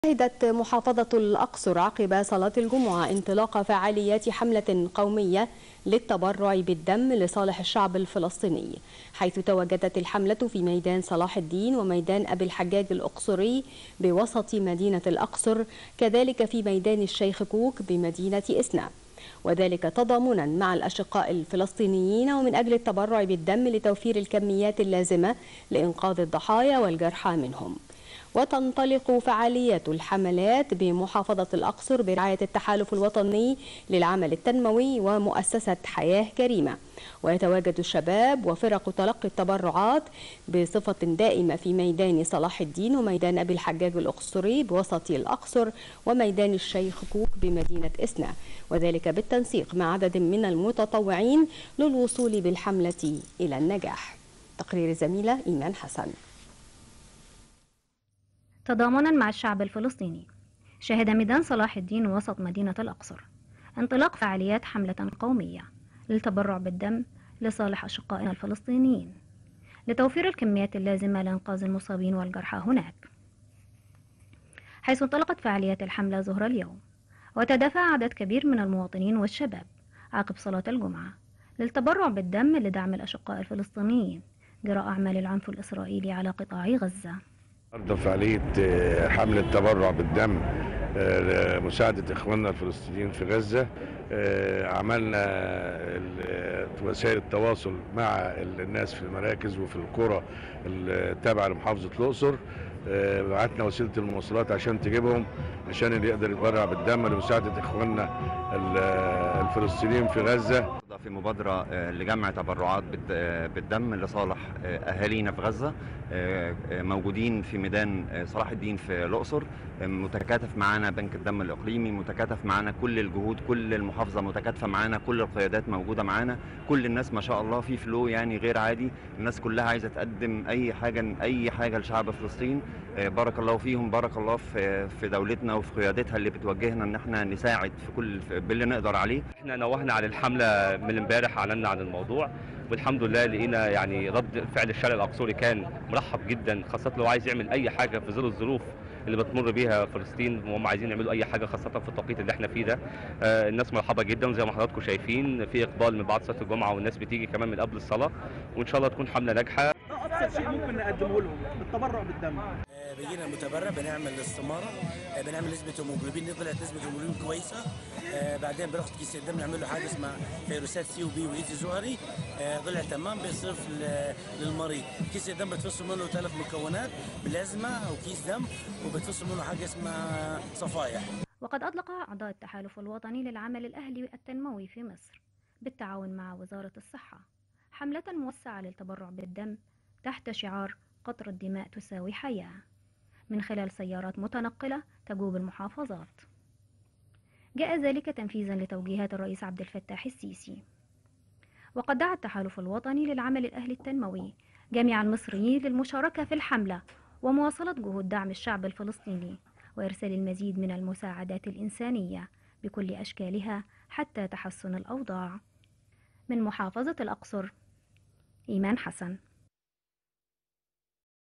شهدت محافظة الأقصر عقب صلاة الجمعة انطلاق فعاليات حملة قومية للتبرع بالدم لصالح الشعب الفلسطيني، حيث تواجدت الحملة في ميدان صلاح الدين وميدان أبي الحجاج الأقصري بوسط مدينة الأقصر، كذلك في ميدان الشيخ كوك بمدينة إسنا، وذلك تضامنا مع الأشقاء الفلسطينيين ومن أجل التبرع بالدم لتوفير الكميات اللازمة لإنقاذ الضحايا والجرحى منهم. وتنطلق فعاليات الحملات بمحافظة الأقصر برعاية التحالف الوطني للعمل التنموي ومؤسسة حياة كريمة، ويتواجد الشباب وفرق تلقي التبرعات بصفة دائمة في ميدان صلاح الدين وميدان أبي الحجاج الأقصري بوسط الأقصر وميدان الشيخ كوك بمدينة إسنا، وذلك بالتنسيق مع عدد من المتطوعين للوصول بالحملة إلى النجاح. تقرير الزميلة إيمان حسن. تضامنا مع الشعب الفلسطيني، شهد ميدان صلاح الدين وسط مدينة الأقصر انطلاق فعاليات حملة قومية للتبرع بالدم لصالح أشقائنا الفلسطينيين لتوفير الكميات اللازمة لإنقاذ المصابين والجرحى هناك، حيث انطلقت فعاليات الحملة ظهر اليوم، وتدافع عدد كبير من المواطنين والشباب عقب صلاة الجمعة للتبرع بالدم لدعم الأشقاء الفلسطينيين جراء أعمال العنف الإسرائيلي على قطاع غزة. النهارده فعالية حملة تبرع بالدم لمساعدة إخواننا الفلسطينيين في غزة. عملنا وسائل التواصل مع الناس في المراكز وفي القرى التابعة لمحافظة الأقصر. بعتنا وسيلة المواصلات عشان تجيبهم، عشان اللي يقدر يتبرع بالدم لمساعدة إخواننا الفلسطينيين في غزة. في مبادرة لجمع تبرعات بالدم لصالح أهالينا في غزة، موجودين في ميدان صلاح الدين في الأقصر. متكاتف معانا بنك الدم الإقليمي، متكاتف معانا كل الجهود، كل المحافظة متكاتفة معانا، كل القيادات موجودة معانا، كل الناس ما شاء الله في فلو يعني غير عادي. الناس كلها عايزة تقدم أي حاجة لشعب فلسطين. بارك الله فيهم، بارك الله في دولتنا وفي قيادتها اللي بتوجهنا ان احنا نساعد في كل باللي نقدر عليه. احنا نوهنا عن الحمله من امبارح، اعلنا عن الموضوع والحمد لله لقينا يعني رد فعل الشارع الاقصري كان مرحب جدا، خاصه لو عايز يعمل اي حاجه في ظل الظروف اللي بتمر بيها فلسطين وهم عايزين يعملوا اي حاجه خاصه في التوقيت اللي احنا فيه ده. الناس مرحبه جدا زي ما حضراتكم شايفين، في اقبال من بعد صلاه الجمعه والناس بتيجي كمان من قبل الصلاه، وان شاء الله تكون حمله ناجحه. ابسط شيء ممكن نقدمه لهم بالتبرع بالدم. بيجينا المتبرع بنعمل استماره، بنعمل نسبه هيموجلوبين، طلعت نسبه هيموجلوبين كويسه. بعدين بناخد كيس الدم نعمل له حاجه اسمها فيروسات سي وبي وايتي زهري، طلع تمام بيصرف للمريض. كيس الدم بتفصل منه 3 مكونات بلازمه او كيس دم، وبتفصل منه حاجه اسمها صفائح. وقد أطلق أعضاء التحالف الوطني للعمل الأهلي التنموي في مصر بالتعاون مع وزارة الصحة حملة موسعة للتبرع بالدم تحت شعار قطرة الدماء تساوي حياة، من خلال سيارات متنقلة تجوب المحافظات. جاء ذلك تنفيذا لتوجيهات الرئيس عبد الفتاح السيسي. وقد دعا التحالف الوطني للعمل الأهلي التنموي جميع المصريين للمشاركة في الحملة ومواصلة جهود دعم الشعب الفلسطيني وإرسال المزيد من المساعدات الإنسانية بكل أشكالها حتى تحسن الأوضاع. من محافظة الأقصر، إيمان حسن.